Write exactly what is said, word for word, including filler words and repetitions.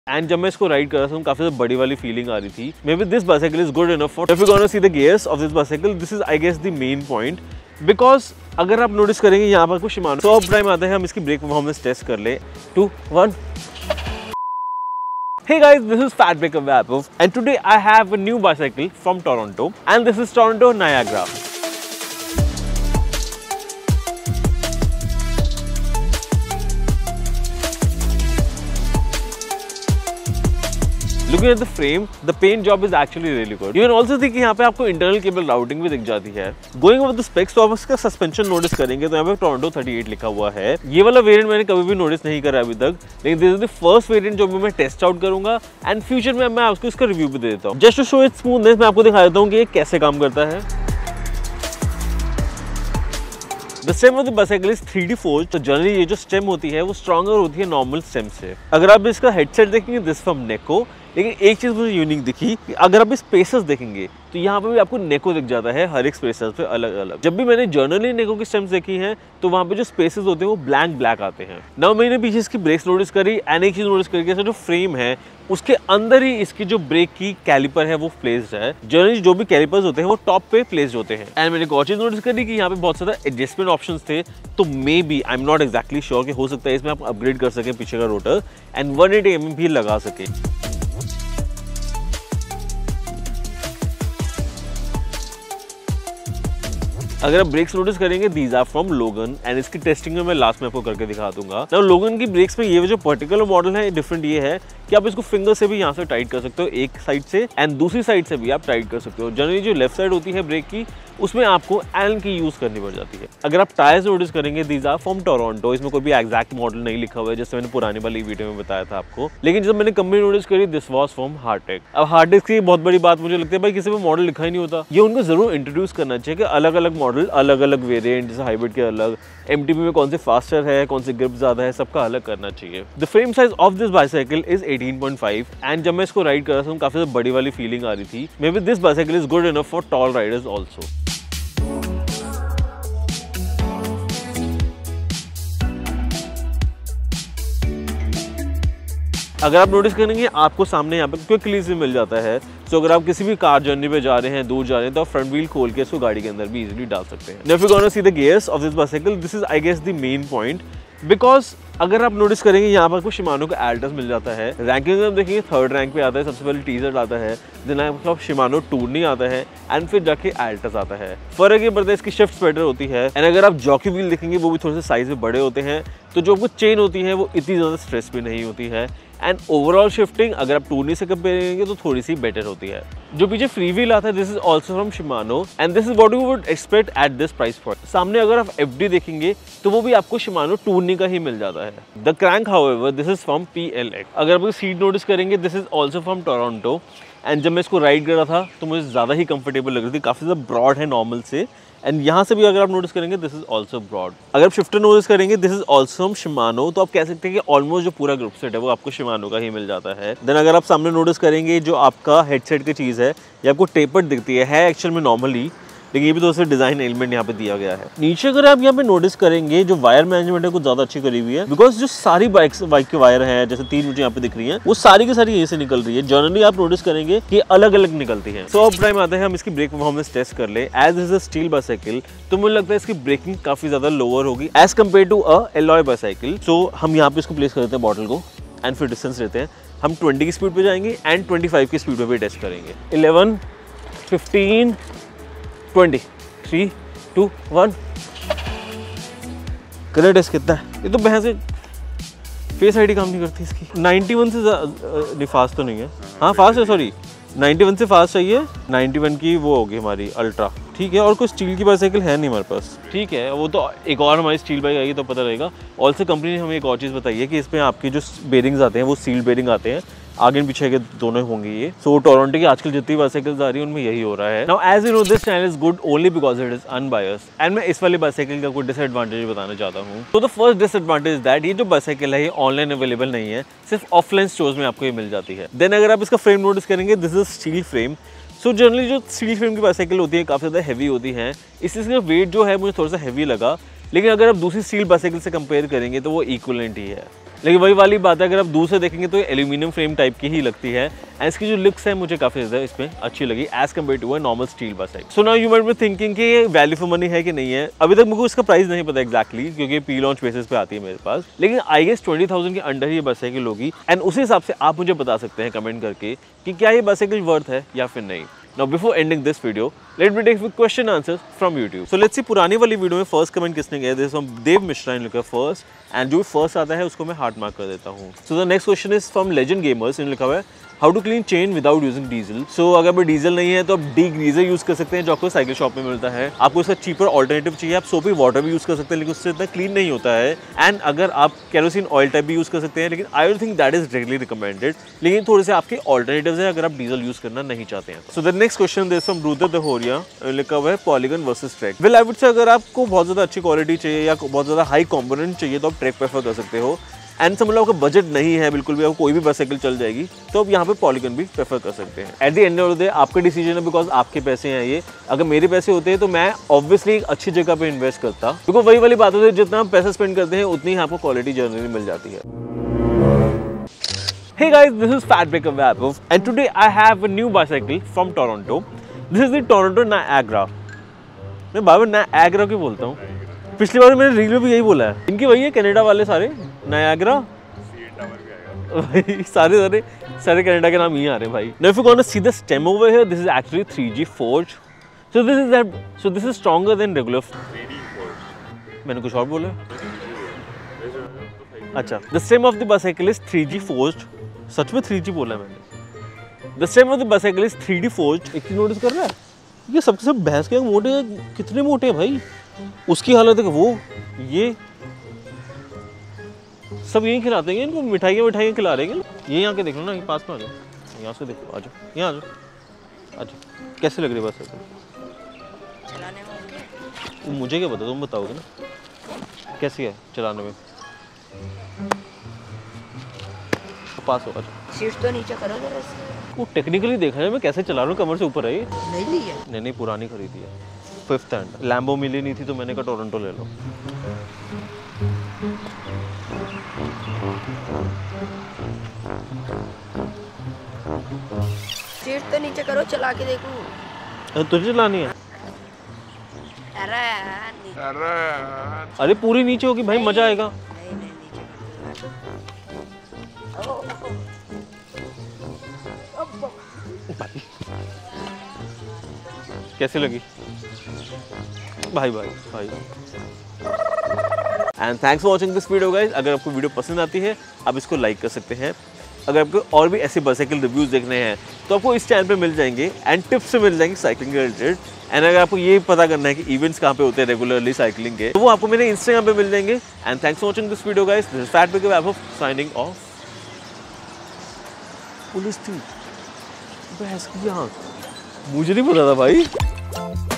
And जब मैं इसको राइड कर रहा था काफी बड़ी वाली फीलिंग आ रही थी। Maybe this bicycle is good enough for if you gonna see the gears of this bicycle. This is I guess the main point, because अगर आप नोटिस करेंगे यहाँ पर कुछ शिमानो। तो अब टाइम आता है हम इसकी ब्रेक परफॉर्मेंस टेस्ट कर ले। Two one. Hey guys, this is Fat Baker Vapov and today I have a new bicycle from Toronto and this is Toronto Niagara. Looking at the frame, the paint job is actually really good. You can also see कि यहाँ पे आपको internal cable routing भी दिख जाती है। Going over the specs, तो आप इसका सस्पेंशन नोटिस करेंगे तो यहाँ पे टोरंटो थर्टी एट लिखा हुआ है। ये वाला वेरिएंट मैंने कभी भी नोटिस नहीं करा अभी तक, लेकिन this is the first variant जो मैं टेस्ट आउट करूंगा एंड फ्यूचर में मैं आपको इसका रिव्यू भी दे देता हूँ। Just to show it smoothness मैं आपको दिखा देता हूँ कि ये कैसे काम करता है। The stem of the bicycle is three D forged, तो जनरली ये जो स्टेम होती है वो स्ट्रॉन्गर होती है नॉर्मल स्टेम से। अगर आप इसका हेडसेट देखेंगे दिस फ्रॉम नेको, लेकिन एक चीज मुझे यूनिक दिखी कि अगर आप स्पेसेस देखेंगे तो यहाँ पे भी आपको नेको दिख जाता है हर एक स्पेसेस पे अलग अलग। जब भी मैंने जनरली नेको की स्टेम्स देखी हैं तो वहाँ पे जो स्पेसेस होते हैं वो ब्लैंक ब्लैक आते हैं। नाउ मैंने पीछे इसकी ब्रेक्स नोटिस करी एंड एक चीज नोटिस करी कि जो फ्रेम है उसके अंदर ही इसकी जो ब्रेक की कैलिपर है वो प्लेस्ड है। जनरली जो भी कैलिपर्स होते हैं वो टॉप पे प्लेस्ड होते हैं। एंड मैंने एक और चीज नोटिस करी कि यहाँ पे बहुत सारा एडजस्टमेंट ऑप्शंस थे, तो maybe I am not exactly sure कि हो सकता है इसमें आप अपग्रेड कर सके पीछे का rotor and one eighty M M भी लगा सके। अगर आप ब्रेक्स नोटिस करेंगे these are from Logan and इसकी टेस्टिंग में मैं लास्ट में आपको करके दिखा दूंगा। नाउ लोगन की ब्रेक्स में ये जो पर्टिकुलर मॉडल है डिफरेंट ये है कि आप इसको फिंगर से भी यहाँ से टाइट कर सकते हो एक साइड से एंड दूसरी साइड से भी आप टाइट कर सकते हो। जनरली जो लेफ्ट साइड होती है ब्रेक की उसमें आपको एलन की यूज करनी पड़ जाती है। अगर आप टायर्स नोटिस करेंगे दीज आर फ्रॉम टोरंटो, इसमें कोई भी एग्जैक्ट मॉडल नहीं लिखा हुआ है जैसे मैंने पुरानी वाली वीडियो में बताया था आपको, लेकिन जब मैंने कंपनी नोटिस करी दिस वाज फ्रॉम हार्टेक। अब हार्टेक की बहुत बड़ी बात मुझे लगती है भाई किसी में मॉडल लिखा ही नहीं होता, ये उनको जरूर इंट्रोड्यूस करना चाहिए कि अलग अलग मॉडल अलग अलग वेरिएंट, जैसे हाइब्रिड के अलग, एमटीबी में कौन से फास्टर है कौन से ग्रिप ज्यादा है, सबका अलग करना चाहिए। The frame size of this bicycle is eighteen point five and जब मैं इसको राइड कर रहा था काफी बड़ी वाली फीलिंग आ रही थी। Maybe this bicycle is good enough for tall riders also. अगर आप नोटिस करेंगे आपको सामने यहाँ पे क्विकली से मिल जाता है, तो अगर आप किसी भी कार जर्नी पे जा रहे हैं दूर जा रहे हैं तो आप फ्रंट व्हील खोल के इसको गाड़ी के अंदर भी इजीली डाल सकते हैं। If you gonna see the gears of this bicycle, this is I guess the main point, because अगर आप नोटिस करेंगे यहाँ पर कुछ शिमानो का एल्टस मिल जाता है। रैंकिंग में आप देखेंगे थर्ड रैंक पे आता है, सबसे पहले टीजर आता है, देन आपका शिमानो टूरनी आता है एंड फिर जाके एल्टस आता है। फर्क ये पड़ता है इसकी शिफ्ट बेटर होती है एंड अगर आप जॉकी व्हील देखेंगे वो भी थोड़े से साइज में बड़े होते हैं, तो जो आपको चेन होती है वो इतनी ज़्यादा स्ट्रेस भी नहीं होती है एंड ओवरऑल शिफ्टिंग अगर आप टूरनी से कंपेयर करेंगे तो थोड़ी सी बेटर होती है। जो पीछे फ्री व्हील आता है this is also from Shimano and this is what you would expect at this price point. सामने अगर आप एफडी देखेंगे तो वो भी आपको शिमानो टूरनी का ही मिल जाता है। The crank however this is from P L X. अगर आप सीट नोटिस करेंगे this is also from Toronto and जब मैं इसको राइड कर रहा था तो मुझे ज़्यादा ही कंफर्टेबल लग रही थी, काफ़ी ज़्यादा ब्रॉड है नॉर्मल से एंड यहाँ से भी अगर आप नोटिस करेंगे दिस इज ऑल्सो ब्रॉड। अगर आप शिफ्टर नोटिस करेंगे this is also from Shimano, तो आप कह सकते हैं कि ऑलमोस्ट जो पूरा ग्रुप सेट है वो आपको शिमानो का ही मिल जाता है। देन अगर आप सामने नोटिस करेंगे जो आपका हेडसेट की चीज़ है ये आपको टेपर्ड दिखती है, है एक्चुअल में नॉर्मली, लेकिन ये भी दोस्तों डिजाइन एलिमेंट यहाँ पे दिया गया है। नीचे अगर आप यहाँ पे नोटिस करेंगे जो वायर मैनेजमेंट है कुछ ज्यादा अच्छी करी हुई है, बिकॉज जो सारी बाइक्स बाइक के वायर हैं जैसे तीन मुझे यहाँ पे दिख रही हैं वो सारी की सारी यहीं से निकल रही है। जनरली आप नोटिस करेंगे कि अलग अलग निकलती है। सो अब टाइम आता है हम इसकी ब्रेक परफॉर्मेंस टेस्ट कर ले। As is a steel bicycle तो मुझे लगता है इसकी ब्रेकिंग काफी ज्यादा लोअर होगी as compare to a alloy bicycle. So हम यहाँ पे इसको प्लेस कर देते हैं बॉटल को एंड फिर डिस्टेंस लेते हैं। हम ट्वेंटी की स्पीड पे जाएंगे एंड ट्वेंटी फाइव की स्पीड पे भी टेस्ट करेंगे। Eleven fifteen twenty three two one. Colour test कितना है? ये तो भैंस फेस आईडी काम नहीं करती इसकी। नाइंटी वन से नहीं फास्ट तो नहीं है, हाँ फास्ट है, सॉरी नाइंटी वन से फास्ट चाहिए। नाइंटी वन की वो होगी हमारी अल्ट्रा, ठीक है। और कोई स्टील की बाइसाइकिल है नहीं हमारे पास, ठीक है। वो तो एक और हमारी स्टील बाइक आएगी तो पता रहेगा। ऑल्सो कंपनी ने हमें एक और चीज़ बताई है कि इसमें आपके जो बेरिंग्स आते हैं वो सील बेरिंग आते हैं, आगे पीछे के दोनों होंगे ये। सो टोरंटो की आजकल जितनी बाइसाइकिल्स आ रही है उनमें यही हो रहा है। Now as you know this channel is good only because it is unbiased and मैं इस वाली बाइसाइकिल का कोई डिसएडवांटेज बताना चाहता हूँ। तो द फर्स्ट डिसएडवांटेज दैट ये जो बाइसाइकिल है ये ऑनलाइन अवेलेबल नहीं है, सिर्फ ऑफलाइन स्टोर्स में आपको ये मिल जाती है। देन अगर आप इसका फ्रेम नोटिस करेंगे this is steel frame. So generally जो स्टील फ्रेम की बाइसाइकिल होती है काफ़ी ज़्यादा हैवी होती हैं, इसलिए इसका वेट जो है मुझे थोड़ा सा हैवी लगा। लेकिन अगर आप दूसरी स्टील बाइसाइकिल से कंपेयर करेंगे तो वो इक्वलेंट ही है। लेकिन वही वाली बात है, अगर आप दूर से देखेंगे तो एल्यूमिनियम फ्रेम टाइप की ही लगती है। एंड इसकी जो लुक्स है मुझे काफ़ी ज़्यादा इसमें अच्छी लगी as compare to a normal steel bicycle. So now you might be thinking कि ये वैल्यू फॉर मनी है कि नहीं है। अभी तक मुझे इसका प्राइस नहीं पता एक्जैक्टली exactly, क्योंकि प्री लॉन्च बेसिस पे आती है मेरे पास, लेकिन आई गेस ट्वेंटी थाउजेंड के अंडर ही ये बाइसाइकिल होगी। एंड उसी हिसाब से आप मुझे बता सकते हैं कमेंट करके कि क्या ये बाइसाइकिल वर्थ है या फिर नहीं। Now before ending this video, let me take question answers from YouTube. So let's see पुरानी वाली वीडियो में फर्स्ट कमेंट किसने किया। This is from देव मिश्रा ने लिखा फर्स्ट, एंड जो फर्स्ट आता है उसको मैं हार्ट मार्क कर देता हूँ। So the next question is from Legend Gamers, इन्होंने लिखा हुआ है how to clean chain without using diesel. So अगर भाई डीजल नहीं है तो आप डी ग्रीजर यूज कर सकते हैं जो आपको साइकिल शॉप में मिलता है। आपको इसका चीपर ऑल्टरनेटिव चाहिए, आप सोपी वाटर भी यूज कर सकते हैं, लेकिन उससे इतना क्लीन नहीं होता है। एंड अगर आप केरोसिन ऑयल टाइप भी यूज कर सकते हैं, लेकिन I don't think that is regularly recommended. लेकिन थोड़े से आपके ऑल्टरनेटिव्स हैं अगर आप डीजल यूज करना नहीं चाहते हैं। So the next question this from brother Dahoria, लिखा हुआ है polygon versus track. Well I would say अगर आपको बहुत ज्यादा अच्छी क्वालिटी चाहिए या बहुत ज्यादा हाई कॉम्पोनेंट चाहिए तो आप ट्रैक प्रेफर कर सकते हो। एंड समझ लो आपका बजट नहीं है बिल्कुल भी, आपको कोई भी बाइसाइकिल चल जाएगी तो आप यहाँ पे पॉलीगन भी प्रेफर कर सकते हैं। At the end of the day आपका डिसीजन है, बिकॉज आपके पैसे हैं ये। अगर मेरे पैसे होते हैं तो मैं ऑब्वियसली एक अच्छी जगह पे इन्वेस्ट करता, क्योंकि वही वाली बात होती है जितना हम पैसा स्पेंड करते हैं उतनी ही आपको क्वालिटी जनरली मिल जाती है। Hey guys, this is Fat Baker Vaibhav and today I have a new bicycle from Toronto. This is the Toronto Niagara. मैं बार बार Niagara क्यों बोलता हूँ? पिछली बार मैंने रील में भी यही बोला है। इनकी वही है कनाडा वाले सारे Niagara। सारे सारे सारे कनाडा के नाम ही आ रहे हैं भाई। Now if you want to see the stem over here, this is actually three G forged. So this is that. So this is stronger than regular. three D forged. मैंने कुछ और बोला? अच्छा, the stem of the bicycle is three G forged. सच में three G बोला है मैंने। The stem of the bicycle is three D forged. एक चीज नोटिस कर रहा है, ये सबके सब भैंस के मोटे, कितने मोटे हैं भाई। उसकी हालत है कि वो ये सब यही खिलाते हैं इनको, मिठाइयाँ मिठाइयाँ खिला रहे हैं। ये यहाँ के देख लो ना, ये पास में आ जाओ, यहाँ से देखो, आ जाओ यहाँ आ जाओ। अच्छा कैसे लग रही है बाइसाइकिल? चलाने में मुझे क्या पता, तुम बताओगे ना कैसी है चलाने में। पास होगा सीट तो नीचे करो जरा। वो टेक्निकली देखा है मैं कैसे चला रहा हूँ, कमर से ऊपर है। नहीं ली है? नहीं नहीं पुरानी खरीदी है, फिफ्थ हैंड। लैम्बो मिली नहीं थी तो मैंने कहा टोरंटो ले लो। सीट तो नीचे करो, चला के देखूं। तुझे चलानी है? अरे अरे अरे पूरी नीचे होगी भाई, मजा आएगा। नहीं नहीं नीचे कैसी लगी भाई भाई भाई? And thanks for watching this video guys. अगर आपको वीडियो पसंद आती है आप इसको लाइक कर सकते हैं। अगर आपको और भी ऐसे बाइसाइकिल रिव्यूज देखने हैं तो आपको इस चैनल पे मिल जाएंगे एंड टिप्स से मिल जाएंगे साइकिलिंग के रिलेटेड। एंड अगर आपको ये पता करना है कि इवेंट्स कहाँ पे होते हैं रेगुलरली साइकिलिंग के, तो वो आपको मेरे इंस्टाग्राम पे मिल जाएंगे। And thanks for watching this video guys. This is fat biker Vaibhav signing off. Police थी भैंस की आँख, मुझे नहीं पता था भाई।